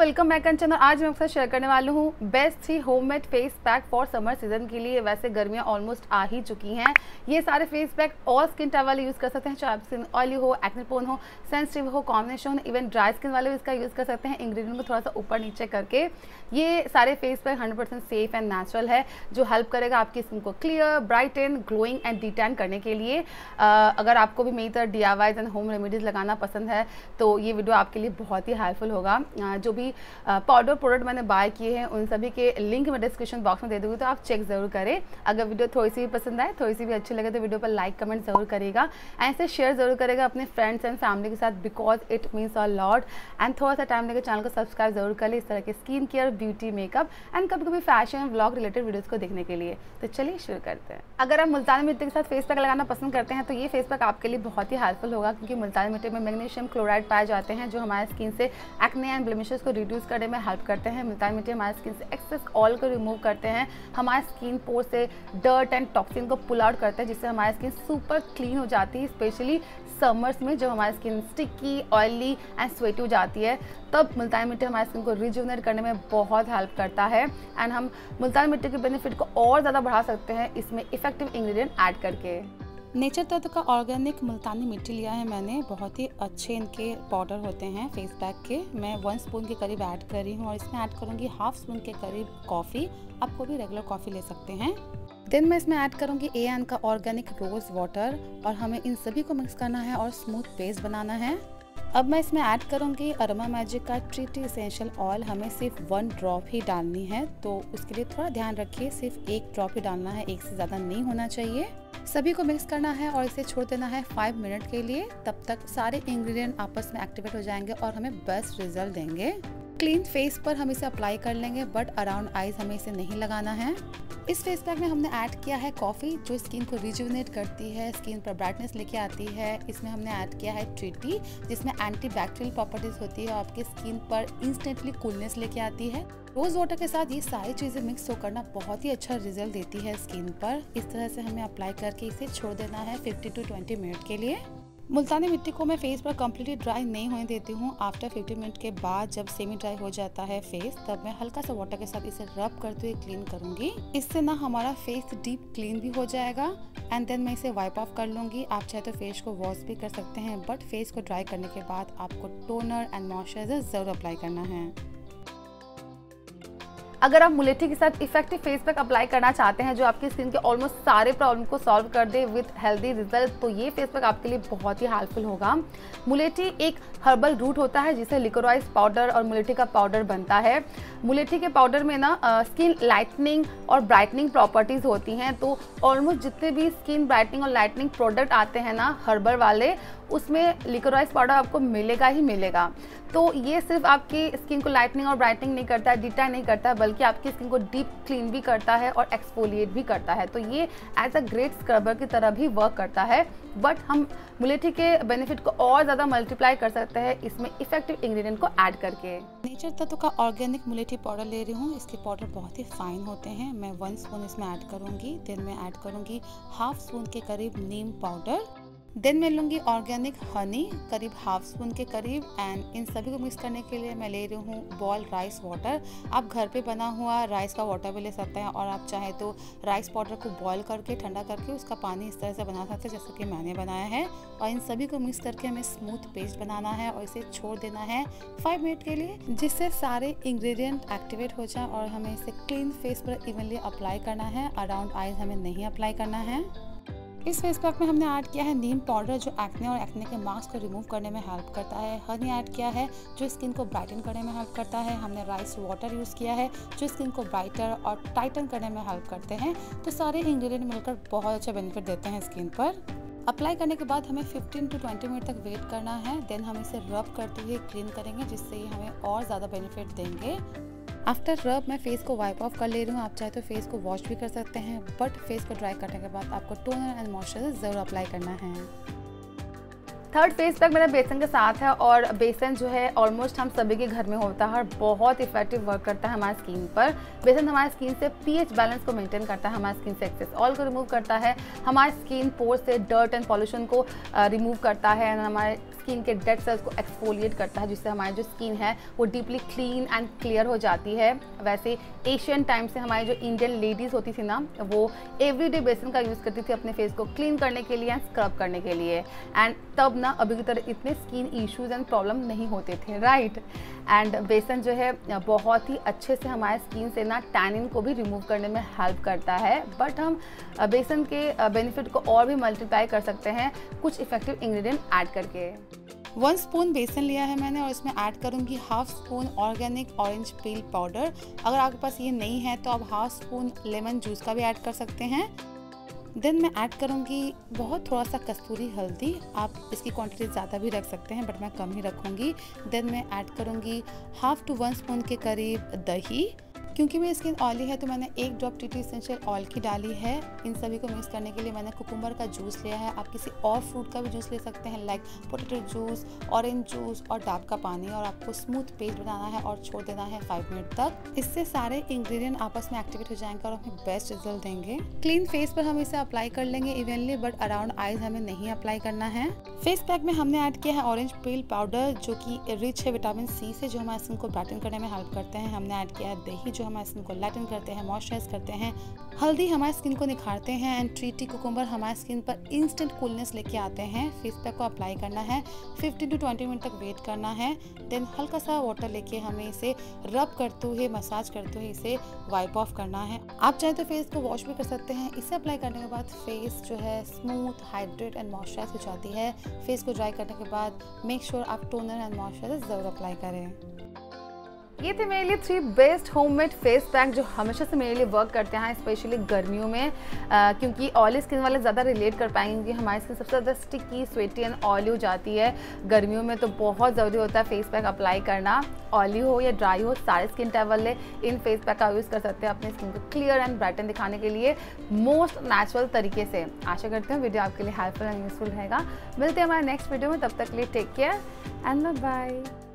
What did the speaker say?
Welcome back कंचन। और आज मैं आपके साथ शेयर करने वाली हूँ best 3 homemade face pack for summer season के लिए। वैसे गर्मियाँ ऑलमोस्ट आ ही चुकी हैं। ये सारे face pack all skin type वाले यूज़ कर सकते हैं, चाहे आप स्किन ऑयली हो, एक्ने प्रोन हो, सेंसिटिव हो, कॉम्बिनेशन हो, इवन ड्राई स्किन वाले भी इसका यूज़ कर सकते हैं। इंग्रेडिएंट को थोड़ा सा ऊपर नीचे करके ये सारे face pack 100% safe and natural है, जो हेल्प करेगा आपकी स्किन को clear, brighten, glowing and detan करने के लिए। अगर आपको भी मेरी तरह DIYs एंड होम रेमेडीज़ लगाना पसंद है तो ये वीडियो आपके लिए बहुत ही हेल्पफुल होगा। जो भी पाउडर प्रोडक्ट मैंने बाय किए हैं उन सभी के लिंक मैं डिस्क्रिप्शन बॉक्स में दे दूँगी, तो आप चेक ज़रूर करें। अगर वीडियो थोड़ी सी भी पसंद आए, थोड़ी सी भी अच्छी लगे तो वीडियो पर लाइक कमेंट ज़रूर करेगा, ऐसे शेयर ज़रूर करेगा अपने फ्रेंड्स एंड फैमिली के साथ, because it means a lot. And थोड़ा सा टाइम लेकर चैनल को सब्सक्राइब जरूर कर ले इस तरह के skin care, beauty, makeup and कभी कभी फैशन व्लॉग रिलेटेड वीडियोज़ को देखने के लिए। तो चलिए शुरू करते हैं। अगर आप मुल्तानी मिट्टी के साथ फेस पैक लगाना पसंद करते हैं तो ये फेस पैक आपके लिए बहुत ही हेल्पफुल होगा, क्योंकि मुल्तानी मिट्टी में मैग्नीशियम क्लोराइड पाए जाते हैं जो हमारे स्किन से एक्ने एंड ब्लेमिशेस को रिड्यूस करने में हेल्प करते हैं। मुल्तानी मिट्टी हमारे स्किन से एक्सेस ऑयल को रिमूव करते हैं, हमारे स्किन पोर से डर्ट एंड टॉक्सिन को पुल आउट करते हैं, जिससे हमारी स्किन सुपर क्लीन हो जाती है। स्पेशली समर्स में जब हमारी skin sticky, oily and sweaty हो जाती है, तब मुल्तानी मिट्टी हमारी स्किन को रिजुवनेट करने में बहुत हेल्प करता है। एंड हम मुल्तानी मिट्टी के बेनिफिट को और ज़्यादा बढ़ा सकते हैं इसमें इफेक्टिव इंग्रेडिएंट ऐड करके। नेचर तत्व का ऑर्गेनिक मुल्तानी मिट्टी लिया है मैंने। बहुत ही अच्छे इनके पाउडर होते हैं फेस पैक के। मैं 1 स्पून के करीब ऐड कर रही हूँ और इसमें ऐड करूँगी हाफ स्पून के करीब कॉफ़ी। आपको भी रेगुलर कॉफ़ी ले सकते हैं। देन मैं इसमें ऐड करूँगी AN का ऑर्गेनिक रोज़ वाटर और हमें इन सभी को मिक्स करना है और स्मूथ पेस्ट बनाना है। अब मैं इसमें ऐड करूँगी अरोमा मैजिक का ट्रीटी एसेंशियल ऑयल। हमें सिर्फ 1 ड्रॉप ही डालनी है, तो उसके लिए थोड़ा ध्यान रखिए, सिर्फ 1 ड्रॉप ही डालना है, 1 से ज़्यादा नहीं होना चाहिए। सभी को मिक्स करना है और इसे छोड़ देना है 5 मिनट के लिए। तब तक सारे इंग्रेडिएंट आपस में एक्टिवेट हो जाएंगे और हमें बेस्ट रिजल्ट देंगे। क्लीन फेस पर हम इसे अप्लाई कर लेंगे, बट अराउंड आईज हमें इसे नहीं लगाना है। इस फेस पैक में हमने ऐड किया है कॉफ़ी, जो स्किन को रिजुवनेट करती है, स्किन पर ब्राइटनेस लेके आती है। इसमें हमने ऐड किया है ट्रीटी, जिसमें एंटी बैक्टीरियल प्रॉपर्टीज होती है और आपकी स्किन पर इंस्टेंटली कूलनेस लेके आती है। रोज़ वाटर के साथ ये सारी चीज़ें मिक्स होकर ना बहुत ही अच्छा रिजल्ट देती है स्किन पर। इस तरह से हमें अप्लाई करके इसे छोड़ देना है 15 to 20 मिनट के लिए। मुल्तानी मिट्टी को मैं फेस पर कम्प्लीटली ड्राई नहीं होने देती हूँ। आफ्टर 50 मिनट के बाद जब सेमी ड्राई हो जाता है फेस, तब मैं हल्का सा वाटर के साथ इसे रब करते हुए क्लीन करूँगी। इससे ना हमारा फेस डीप क्लीन भी हो जाएगा। एंड देन मैं इसे वाइप ऑफ कर लूँगी। आप चाहे तो फेस को वॉश भी कर सकते हैं, बट फेस को ड्राई करने के बाद आपको टोनर एंड मॉइस्चराइजर ज़रूर अप्लाई करना है। अगर आप मुलेठी के साथ इफेक्टिव फेस पैक अप्लाई करना चाहते हैं जो आपकी स्किन के ऑलमोस्ट सारे प्रॉब्लम को सॉल्व कर दे विद हेल्दी रिजल्ट, तो ये फेस पैक आपके लिए बहुत ही हेल्पफुल होगा। मुलेठी एक हर्बल रूट होता है जिससे लिकोराइज पाउडर और मुलेठी का पाउडर बनता है। मुलेठी के पाउडर में ना स्किन लाइटनिंग और ब्राइटनिंग प्रॉपर्टीज़ होती हैं, तो ऑलमोस्ट जितने भी स्किन ब्राइटनिंग और लाइटनिंग प्रोडक्ट आते हैं ना हर्बल वाले, उसमें लिकोराइज पाउडर आपको मिलेगा ही मिलेगा। तो ये सिर्फ आपकी स्किन को लाइटनिंग और ब्राइटनिंग नहीं करता है, डिटैन नहीं करता है, बल्कि आपकी स्किन को डीप क्लीन भी करता है और एक्सफोलिएट भी करता है। तो ये एज अ ग्रेट स्क्रबर की तरह भी वर्क करता है। बट हम मुलेठी के बेनिफिट को और ज़्यादा मल्टीप्लाई कर सकते हैं इसमें इफेक्टिव इंग्रेडिएंट को ऐड करके। नेचर तत्व का ऑर्गेनिक मुलेठी पाउडर ले रही हूँ। इसके पाउडर बहुत ही फाइन होते हैं। मैं 1 स्पून इसमें ऐड करूँगी। देन मैं ऐड करूँगी हाफ स्पून के करीब नीम पाउडर। देन मैं लूँगी ऑर्गेनिक हनी करीब हाफ स्पून के करीब। एंड इन सभी को मिक्स करने के लिए मैं ले रही हूँ बॉयल राइस वाटर। आप घर पे बना हुआ राइस का वाटर भी ले सकते हैं, और आप चाहे तो राइस पाउडर को बॉयल करके ठंडा करके उसका पानी इस तरह से बना सकते हैं जैसे कि मैंने बनाया है। और इन सभी को मिक्स करके हमें स्मूथ पेस्ट बनाना है और इसे छोड़ देना है 5 मिनट के लिए, जिससे सारे इंग्रेडिएंट एक्टिवेट हो जाए। और हमें इसे क्लीन फेस पर इवनली अप्लाई करना है, अराउंड आईज हमें नहीं अप्लाई करना है। इस फेस पैक में हमने ऐड किया है नीम पाउडर, जो एक्ने और एक्ने के मार्क्स को रिमूव करने में हेल्प करता है। हनी ऐड किया है जो स्किन को ब्राइटन करने में हेल्प करता है। हमने राइस वाटर यूज़ किया है जो स्किन को ब्राइटर और टाइटन करने में हेल्प करते हैं। तो सारे इंग्रेडिएंट मिलकर बहुत अच्छा बेनिफिट देते हैं स्किन पर। अप्लाई करने के बाद हमें 15 to 20 मिनट तक वेट करना है। देन हम इसे रब करते हुए क्लीन करेंगे, जिससे ये हमें और ज़्यादा बेनिफिट देंगे। आफ्टर रब मैं फेस को वाइप ऑफ कर ले रही हूँ। आप चाहे तो फेस को वॉश भी कर सकते हैं, बट फेस को ड्राई करने के बाद आपको टोनर एंड मॉइस्चराइजर ज़रूर अप्लाई करना है। थर्ड फेस पैक मेरा बेसन के साथ है, और बेसन जो है ऑलमोस्ट हम सभी के घर में होता है और बहुत इफेक्टिव वर्क करता है हमारी स्किन पर। बेसन हमारी स्किन से pH बैलेंस को मेंटेन करता है, हमारी स्किन से एक्सेस ऑयल को रिमूव करता है, हमारी स्किन पोर से डर्ट एंड पॉल्यूशन को रिमूव करता है, हमारे स्किन के डेड सेल्स को एक्सफोलिएट करता है, जिससे हमारी जो स्किन है वो डीपली क्लीन एंड क्लियर हो जाती है। वैसे एशियन टाइम से हमारी जो इंडियन लेडीज़ होती थी ना, वो एवरीडे बेसन का यूज़ करती थी अपने फेस को क्लीन करने के लिए एंड स्क्रब करने के लिए। एंड तब ना अभी की तरह इतने स्किन इश्यूज एंड प्रॉब्लम नहीं होते थे, राइट। एंड बेसन जो है बहुत ही अच्छे से हमारे स्किन से ना टैनिन को भी रिमूव करने में हेल्प करता है। बट हम बेसन के बेनिफिट को और भी मल्टीप्लाई कर सकते हैं कुछ इफेक्टिव इंग्रेडिएंट ऐड करके। 1 स्पून बेसन लिया है मैंने और इसमें ऐड करूंगी half spoon organic orange peel powder. अगर आपके पास ये नहीं है तो आप हाफ स्पून लेमन जूस का भी ऐड कर सकते हैं। देन मैं ऐड करूंगी थोड़ा सा कस्तूरी हल्दी। आप इसकी क्वांटिटी ज़्यादा भी रख सकते हैं बट मैं कम ही रखूंगी। देन मैं ऐड करूंगी हाफ टू 1 स्पून के करीब दही। क्योंकि मेरी स्किन ऑयली है तो मैंने 1 ड्रॉप टी एसेंशियल ऑयल की डाली है। इन सभी को मिक्स करने के लिए मैंने कुकुम्बर का जूस लिया है। आप किसी और फ्रूट का भी जूस ले सकते हैं, like potato juice, orange juice और डाब का पानी। और आपको स्मूथ पेस्ट बनाना है और छोड़ देना है 5 मिनट तक। इससे सारे इंग्रेडिएंट आपस में एक्टिवेट हो जाएंगे और हमें बेस्ट रिजल्ट देंगे। क्लीन फेस पर हम इसे अप्लाई कर लेंगे इवनली, बट अराउंड आईज हमें नहीं अप्लाई करना है। फेस पैक में हमने ऐड किया है ऑरेंज पील पाउडर, जो कि रिच है विटामिन सी से, जो हमारे स्किन को ब्राइटन करने में हेल्प करते हैं। हमने ऐड किया है दही, जो हमारे स्किन को लाइटन करते हैं, मॉइस्चराइज करते हैं। हल्दी हमारे स्किन को निखारते हैं एंड ट्री टी कुकुम्बर हमारे स्किन पर इंस्टेंट कूलनेस लेके आते हैं। फेस पैक को अप्लाई करना है, 15 to 20 मिनट तक वेट करना है। देन हल्का सा वाटर लेके हमें इसे रब करते हुए, मसाज करते हुए इसे वाइप ऑफ करना है। आप चाहे तो फेस को वॉश भी कर सकते हैं। इसे अप्लाई करने के बाद फेस जो है स्मूथ, हाइड्रेट एंड मॉइस्चराइज हो जाती है। फेस को ड्राई करने के बाद मेक श्योर आप टोनर एंड मॉइस्चराइजर जरूर अप्लाई करें। ये थे मेरे लिए 3 बेस्ट होममेड फेस पैक जो हमेशा से मेरे लिए वर्क करते हैं, स्पेशली गर्मियों में। क्योंकि ऑयली स्किन वाले ज़्यादा रिलेट कर पाएंगे, क्योंकि हमारी स्किन सबसे ज़्यादा स्टिकी, स्वेटी एंड ऑयली हो जाती है गर्मियों में। तो बहुत ज़रूरी होता है फेस पैक अप्लाई करना। ऑयली हो या ड्राई हो, सारे स्किन टाइप वाले इन फेस पैक का यूज़ कर सकते हैं अपने स्किन को क्लियर एंड ब्राइटन दिखाने के लिए मोस्ट नेचुरल तरीके से। आशा करते हैं वीडियो आपके लिए हेल्पफुल एंड यूजफुल रहेगा। मिलते हैं हमारे नेक्स्ट वीडियो में, तब तक के लिए टेक केयर एंड बाय।